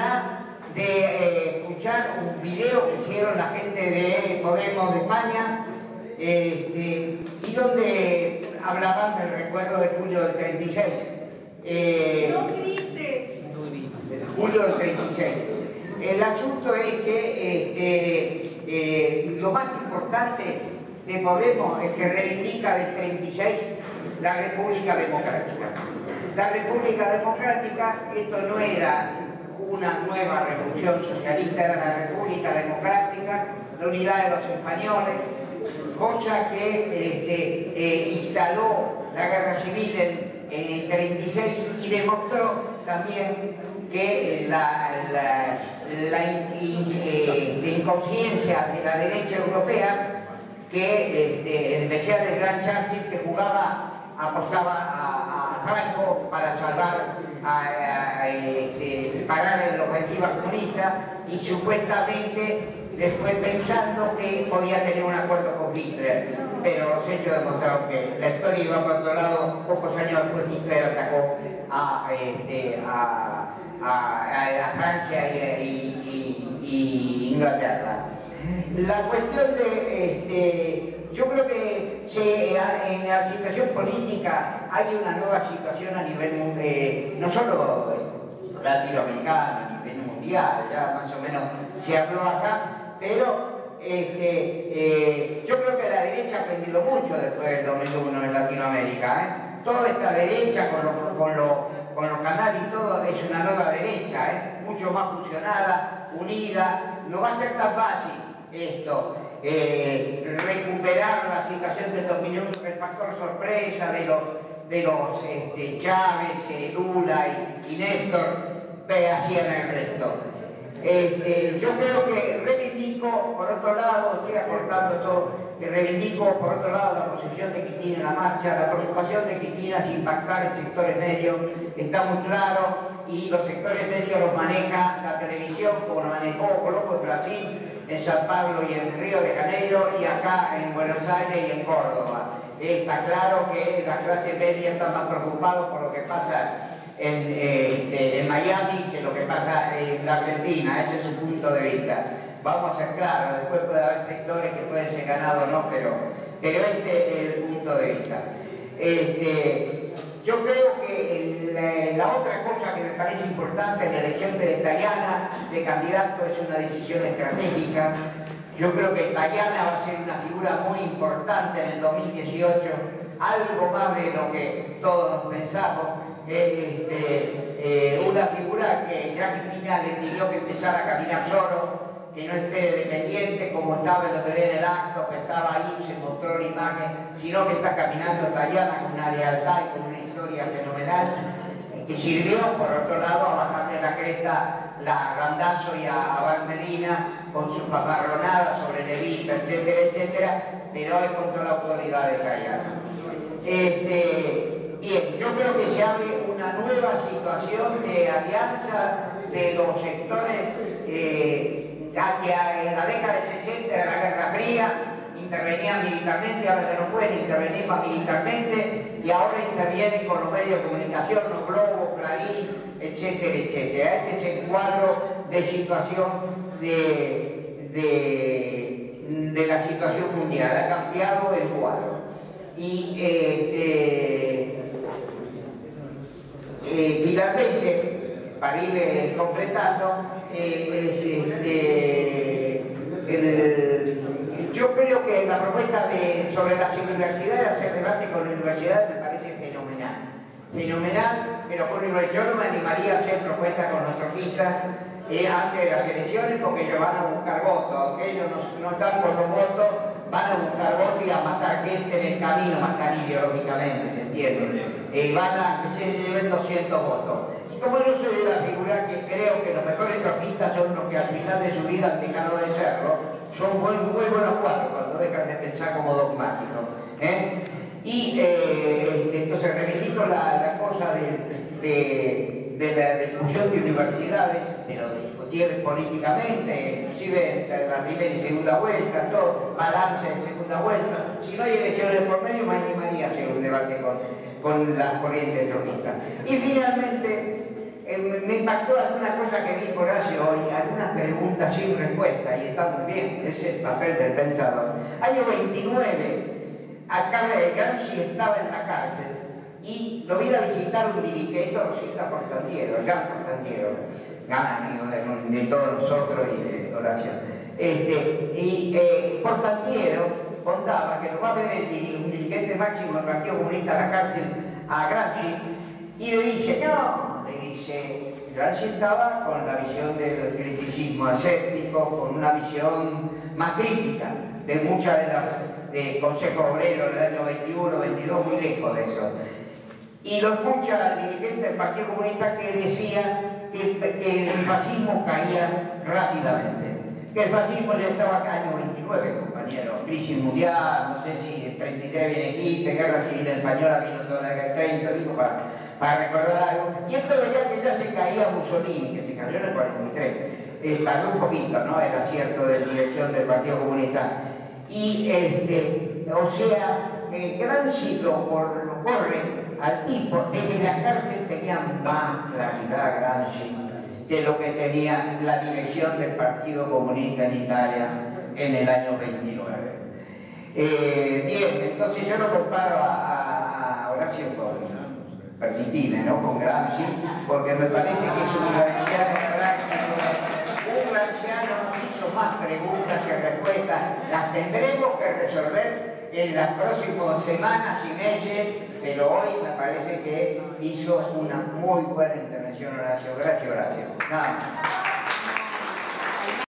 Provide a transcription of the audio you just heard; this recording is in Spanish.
oportunidad de escuchar un video que hicieron la gente de Podemos de España, y donde hablaban del recuerdo de julio del 36. No grites. Julio del 36. El asunto es que lo más importante de Podemos es que reivindica del 36 la República Democrática. La República Democrática, esto no era una nueva revolución socialista, era la República Democrática, la unidad de los españoles, cosa que instaló la guerra civil en el 36 y demostró también que la inconsciencia de la derecha europea, que en especial el gran Churchill, que apostaba a Franco para parar la ofensiva comunista, y supuestamente después pensando que podía tener un acuerdo con Hitler, pero los hechos demostraron que la historia iba por otro lado. Pocos años después Hitler atacó a Francia y Inglaterra. La cuestión yo creo que en la situación política hay una nueva situación a nivel mundial, no solo latinoamericano, a nivel mundial, ya más o menos se habló acá, pero yo creo que la derecha ha aprendido mucho después del 2001 en Latinoamérica. Toda esta derecha con los canales y todo es una nueva derecha, mucho más fusionada, unida. No va a ser tan fácil esto, recuperar la situación del 2001, el factor sorpresa de los Chávez, Lula y Néstor, hacían el resto. Yo creo que reivindico, por otro lado, estoy aportando todo, que reivindico, por otro lado, la posición de Cristina en la marcha. La preocupación de Cristina es impactar en sectores medios, está muy claro, y los sectores medios los maneja la televisión, como lo manejó Colombo en Brasil, en San Pablo y en Río de Janeiro, y acá en Buenos Aires y en Córdoba. Está claro que las clases medias están más preocupadas por lo que pasa en Miami que lo que pasa en la Argentina. Ese es su punto de vista. Vamos a ser claros, después puede haber sectores que pueden ser ganados o no, pero este es el punto de vista. Yo creo que la otra cosa que me parece importante en la elección de Tayana de candidato es una decisión estratégica. Yo creo que Tayana va a ser una figura muy importante en el 2018, algo más de lo que todos nos pensamos. Una figura que ya Cristina le pidió que empezara a caminar solo, que no esté dependiente como estaba en el acto, que estaba ahí, se mostró la imagen, sino que está caminando Tayana con una lealtad y con una historia fenomenal, que sirvió, por otro lado, a bajarle la cresta a Randazzo y a Abad Medina con sus paparronadas sobre Levita, etcétera, etcétera, pero hoy contra la autoridad de Tayana. Bien, yo creo que se abre una nueva situación de alianza de los sectores ya que en la década del 60 de la Guerra Fría intervenían militarmente, ahora ya no pueden intervenir más militarmente, y ahora intervienen con los medios de comunicación, los globos, Clarín, etcétera, etcétera. Este es el cuadro de situación de la situación mundial, ha cambiado el cuadro. Y finalmente, para ir completando, yo creo que la propuesta sobre las universidades, hacer debate con las universidades, me parece fenomenal. Fenomenal, pero yo no me animaría a hacer propuestas con los trotskistas antes de las elecciones, porque ellos van a buscar votos. Aunque ellos no están con los votos, van a buscar votos y a matar gente en el camino, matar ideológicamente, ¿se entiende? Van a que se lleven 200 votos. Como yo soy de la figura que creo que los mejores trotskistas son los que al final de su vida han dejado de serlo, son muy buenos cuadros cuando dejan de pensar como dogmáticos. Entonces reivindico la cosa de la discusión de universidades, de lo discutir políticamente, inclusive en la primera y segunda vuelta, todo, balance de segunda vuelta. Si no hay elecciones por medio, me animaría a hacer un debate con las corrientes trotskistas. Y finalmente, me impactó alguna cosa que vi por Horacio hoy, algunas preguntas sin respuesta, y está muy bien, es el papel del pensador. Año 29, acá Gramsci estaba en la cárcel y lo vino a visitar un dirigente, Rosita Portantiero, Jean Portantiero, gran amigo de todos nosotros y de Horacio. Portantiero contaba que lo va a ver un dirigente máximo del Partido Comunista a la cárcel, a Gramsci, y le dice, no, le dice, Gramsci estaba con la visión del criticismo aséptico, con una visión más crítica de muchas de las de Consejo Obrero del año 21, 22, muy lejos de eso. Y los muchos dirigentes del Partido Comunista que decían que el fascismo caía rápidamente. Que el fascismo ya estaba acá año 29, compañero. Crisis mundial, no sé si el 33 viene Hitler, guerra civil española vino toda la guerra 30, digo, para recordar algo. Y esto veía que ya se caía Mussolini, que se cayó en el 43. Tardó un poquito, ¿no? El acierto de dirección del Partido Comunista. Y, o sea, Gramsci lo corre al tipo, desde la cárcel tenía más claridad Gramsci que lo que tenía la dirección del Partido Comunista en Italia en el año 29. Bien, entonces yo lo comparo a Horacio con, permitime, ¿no? Con Gramsci, porque me parece que es un gramsciano práctico. Un gramsciano hizo más preguntas que respuestas, las tendremos que resolver en las próximas semanas y meses, pero hoy me parece que hizo una muy buena intervención Horacio. Gracias, Horacio. Nada más.